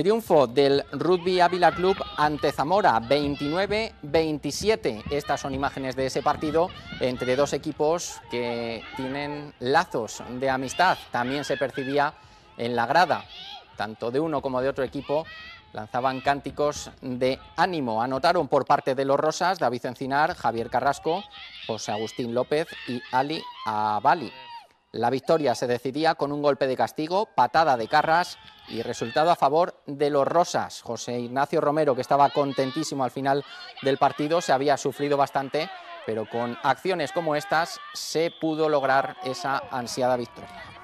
Triunfo del Rugby Ávila Club ante Zamora, 29-27. Estas son imágenes de ese partido entre dos equipos que tienen lazos de amistad. También se percibía en la grada, tanto de uno como de otro equipo, lanzaban cánticos de ánimo. Anotaron por parte de los rosas David Encinar, Javier Carrasco, José Agustín López y Ali Abali. La victoria se decidía con un golpe de castigo, patada de Carras y resultado a favor de los rosas. José Ignacio Romero, que estaba contentísimo al final del partido, se había sufrido bastante, pero con acciones como estas se pudo lograr esa ansiada victoria.